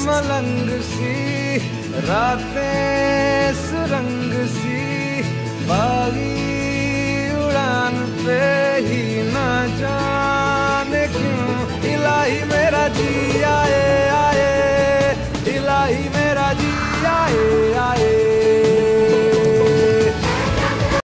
मलंग सी रातें सुरंग सी, बागी उड़ान पे ही ना जाने क्यों इलाही मेरा जी आए आए, इलाही मेरा जी आए आए।